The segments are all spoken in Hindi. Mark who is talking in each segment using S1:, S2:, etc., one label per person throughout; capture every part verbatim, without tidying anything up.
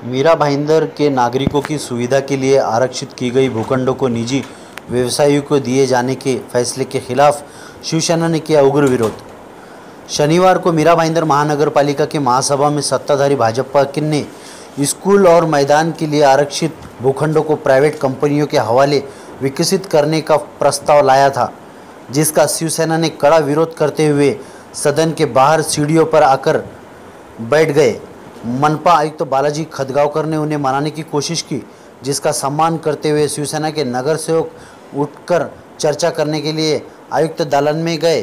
S1: मीरा भाईंदर के नागरिकों की सुविधा के लिए आरक्षित की गई भूखंडों को निजी व्यवसायियों को दिए जाने के फैसले के खिलाफ शिवसेना ने किया उग्र विरोध। शनिवार को मीरा भाईंदर महानगर पालिका के महासभा में सत्ताधारी भाजपा ने स्कूल और मैदान के लिए आरक्षित भूखंडों को प्राइवेट कंपनियों के हवाले विकसित करने का प्रस्ताव लाया था, जिसका शिवसेना ने कड़ा विरोध करते हुए सदन के बाहर सीढ़ियों पर आकर बैठ गए। मनपा आयुक्त तो बालाजी खदगांवकर ने उन्हें मनाने की कोशिश की, जिसका सम्मान करते हुए शिवसेना के नगर सेवक उठकर चर्चा करने के लिए आयुक्त दालन में गए।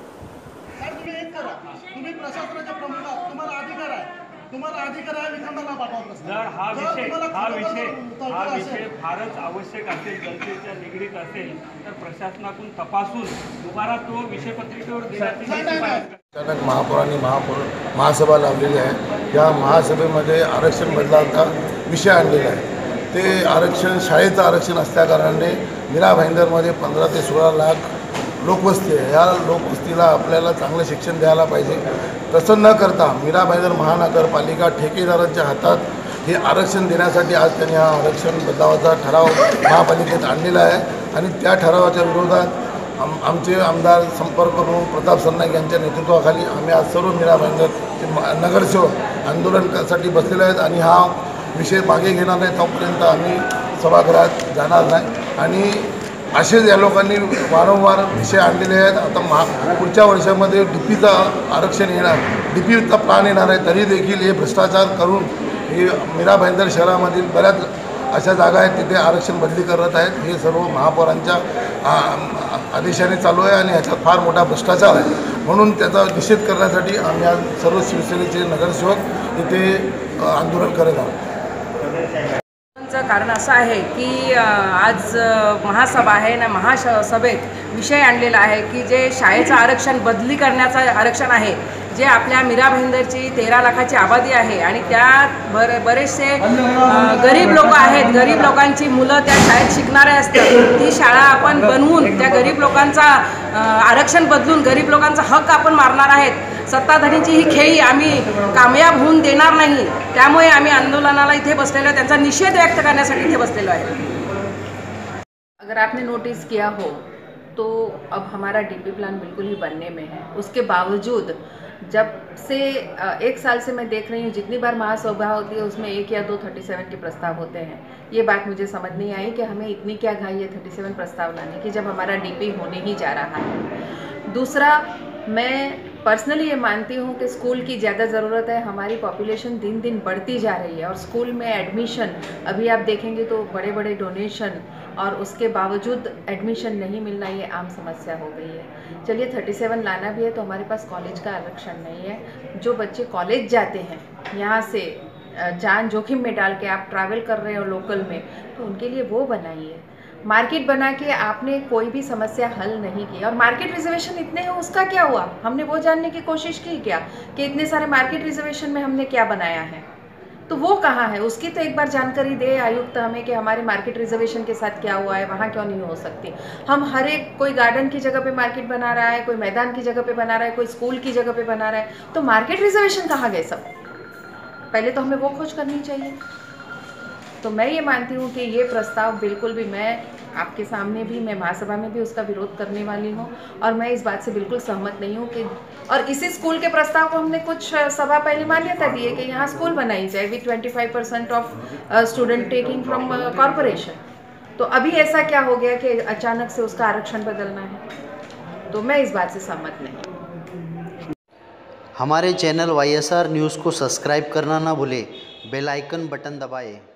S2: जर हा विषय हा विषय हा विषय फारच आवश्यक असेल, जनतेच्या निगडीत असेल तर प्रशासनाकडून तपासून दुबारा तो विषय पत्रिकेवर देण्याची
S3: अचानक महापौरांनी महापौर महासभा लावलेली आहे। या महासभेमध्ये आरक्षण बदलाचा विषय आणलेला आहे। ते आरक्षण शाळेचं आरक्षण असल्याकारणाने मीरा भाईंदरमध्ये पंधरा ते सोळा लाख लोकवस्ती आहे। या लोकवस्तीला आपल्याला चांगलं शिक्षण द्यायला पाहिजे। तसं न करता मीरा भाईंदर महानगरपालिका ठेकेदारांच्या हातात हे आरक्षण देण्यासाठी आज त्यांनी हा आरक्षण बदलावाचा ठराव महापालिकेत आणलेला आहे आणि त्या ठरावाच्या विरोधात आम आमचे आमदार संपर्क प्रमुख प्रताप सरनाईक यांच्या नेतृत्वाखाली आम्ही आज सर्व मीरा भाईंदरचे नगरसेवक आंदोलनासाठी बसलेले आहेत आणि हा विषय मागे घेणार नाही तोपर्यंत आम्ही सभागृहात जाणार नाही। आणि असेच या लोकांनी वारंवार विषय आणलेले आहेत। आता महा पुढच्या वर्षामध्ये डी पीचं आरक्षण येणार, डी पीचा प्लान येणार आहे, तरी देखील हे भ्रष्टाचार करून हे मीरा भाईंदर शहरामधील बऱ्याच अशा जागा आहेत तिथे आरक्षण बदली करत आहेत। हे सर्व महापौरांच्या आदेशाने चालू आहे आणि ह्याच्यात फार मोठा भ्रष्टाचार आहे। म्हणून त्याचा निषेध करण्यासाठी आम्ही आज सर्व शिवसेनेचे नगरसेवक इथे आंदोलन करत आहोत।
S4: कारण असं आहे की आज महासभा आहे ना, महासभेत विषय आणलेला आहे की जे शाळेचं आरक्षण बदली करण्याचं आरक्षण आहे, जे आपल्या मीरा भाईंदरची तेरा लाखाची आबादी आहे आणि त्यात बर बरेचसे गरीब लोक आहेत। गरीब लोकांची मुलं त्या शाळेत शिकणारे असतात। ती शाळा आपण बनवून त्या गरीब लोकांचा आरक्षण बदलून गरीब लोकांचा हक्क आपण मारणार आहेत। सत्ताधारींची ही खेळी आम्ही कामयाब होऊन देणार नाही। त्यामुळे आम्ही आंदोलनाला इथे बसलेलो आहे, त्यांचा निषेध व्यक्त करण्यासाठी इथे बसलेलो आहे। अगर आपने नोटिस किया हो तो अब हमारा डीपी प्लान बिल्कुल ही बनने में है। उसके बावजूद जब से एक साल से मैं देख रही हूँ जितनी बार महासभा होती है उसमें एक या दो थर्टी सेवन के प्रस्ताव होते हैं। ये बात मुझे समझ नहीं आई कि हमें इतनी क्या घाई है थर्टी सेवन प्रस्ताव लाने की जब हमारा डीपी होने ही जा रहा है। दूसरा, मैं पर्सनली ये मानती हूँ कि स्कूल की ज़्यादा ज़रूरत है। हमारी पॉपुलेशन दिन दिन बढ़ती जा रही है और स्कूल में एडमिशन अभी आप देखेंगे तो बड़े बड़े डोनेशन और उसके बावजूद एडमिशन नहीं मिलना ये आम समस्या हो गई है। चलिए थर्टी सेवन लाना भी है तो हमारे पास कॉलेज का आरक्षण नहीं है। जो बच्चे कॉलेज जाते हैं यहाँ से जान जोखिम में डाल के आप ट्रैवल कर रहे हो लोकल में, तो उनके लिए वो बनाइए। मार्केट बना के आपने कोई भी समस्या हल नहीं की। और मार्केट रिजर्वेशन इतने हैं उसका क्या हुआ, हमने वो जानने की कोशिश की क्या कि इतने सारे मार्केट रिजर्वेशन में हमने क्या बनाया है, तो वो कहाँ है उसकी तो एक बार जानकारी दे आयुक्त हमें कि हमारे मार्केट रिजर्वेशन के साथ क्या हुआ है, वहाँ क्यों नहीं हो सकती। हम हर एक कोई गार्डन की जगह पे मार्केट बना रहा है, कोई मैदान की जगह पे बना रहा है, कोई स्कूल की जगह पे बना रहा है, तो मार्केट रिजर्वेशन कहाँ गए सब, पहले तो हमें वो खोज करनी चाहिए। तो मैं ये मानती हूँ कि ये प्रस्ताव बिल्कुल भी, मैं आपके सामने भी, मैं महासभा में भी उसका विरोध करने वाली हूँ और मैं इस बात से बिल्कुल सहमत नहीं हूँ कि, और इसी स्कूल के प्रस्ताव को हमने कुछ सभा पहले मान्यता दी है कि यहाँ स्कूल बनाई जाए with twenty five percent of student taking from corporation. तो अभी ऐसा क्या हो गया कि अचानक से उसका आरक्षण बदलना है, तो मैं इस बात से सहमत नहीं।
S1: हमारे channel Y S R news को सब्सक्राइब करना ना भूलें, बेल आइकन बटन दबाएं।